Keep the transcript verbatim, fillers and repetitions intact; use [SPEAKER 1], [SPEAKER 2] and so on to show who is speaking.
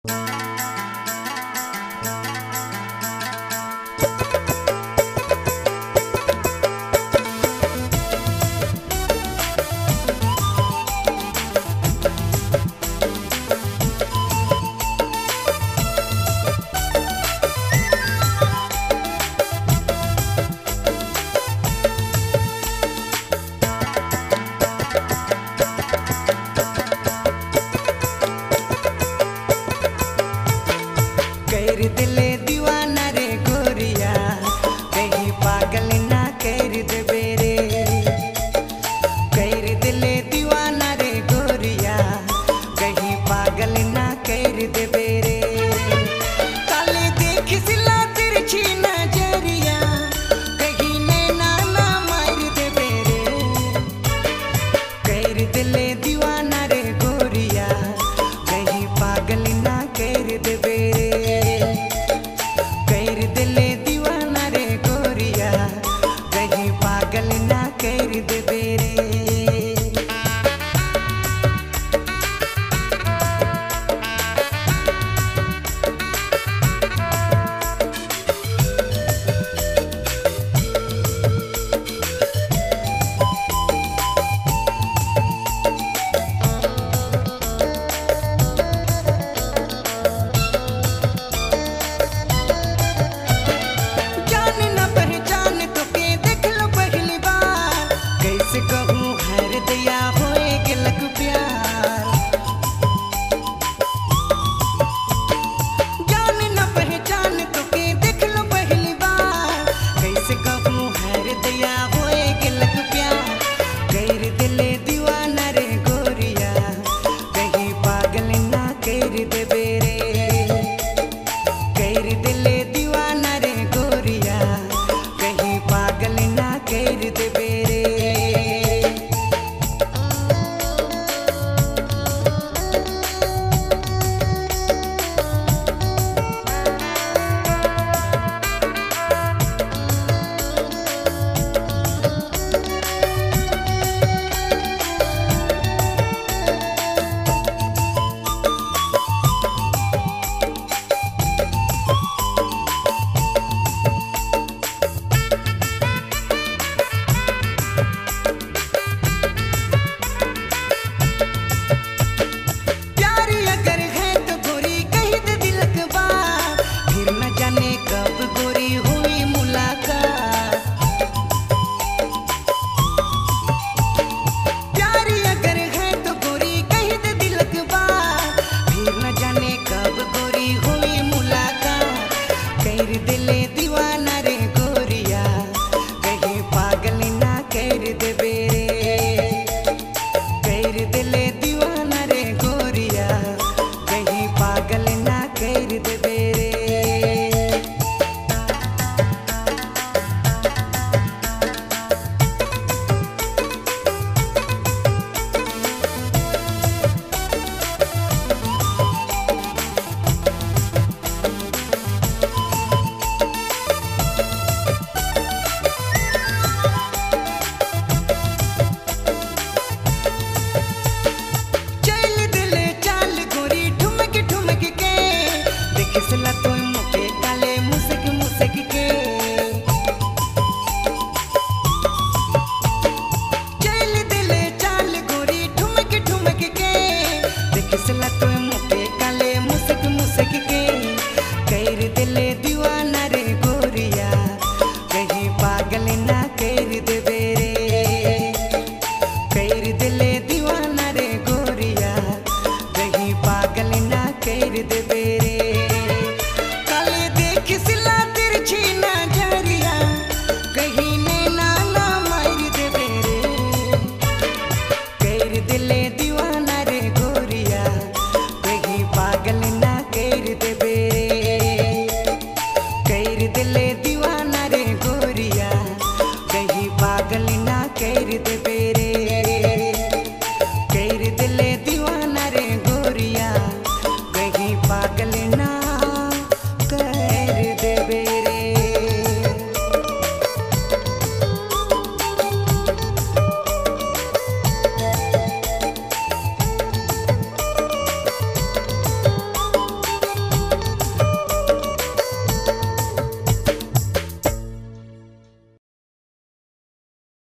[SPEAKER 1] कर दिले दीवाना रे गोरिया, कहीं पागल ना कर देबे रे। कर दिले दीवाना रे गोरिया, कहीं पागल ना कर देबे रे। काले देख सिला तिरछी नजरिया, कहीं नैना ना मार देबे रे। कर दिले दीवाना रे गोरिया, कहीं पागल ना कर देबे रे। कर दिले दीवाना रे गोरिया, कहीं पागल ना कर देबे रे। कहूँ हर दया होए गिलक प्यार, जान न पहचान तो के देख लो पहली बार। कैसे कहूँ हर दया होए गिलक प्यार। कर दिले दीवाना रे गोरिया, कहीं पागल ना कर देबे रे। कर दिले दीवाना रे गोरिया, कहीं पागल ना कर देबे रे। कब गोरी हुई मुलाकात, प्यारी अगर है तो गोरी कही दे दिल की बात। फिर न जाने कब गोरी हुई मुलाकात। कर दिले दीवाना रे गोरिया, कहीं पागल ना कर देबे रे। कर दिले दीवाना रे गोरिया, कहीं पागल ना कर देबे रे। किसला तो मुके काले मुसक मुसक के, चल दिले चाल गोरी ठुमक ठुमक के। किसला तो मुके काले मुसक मुसक के। कर दिले दीवाना रे गोरिया, कहीं पागल ना कर देबे रे। कर दिले दीवाना रे गोरिया, कहीं पागल ना कर देबे रे। किसला तिरछी नजरिया, कहीं नैना ना मार देबे रे। कर दिले दीवाना रे गोरिया, कहीं पागल ना कर देबे रे। कर दिले दीवाना रे गोरिया, कहीं पागल ना कर देबे रे। कर दिले दीवाना रे गोरिया, कहीं पागल ना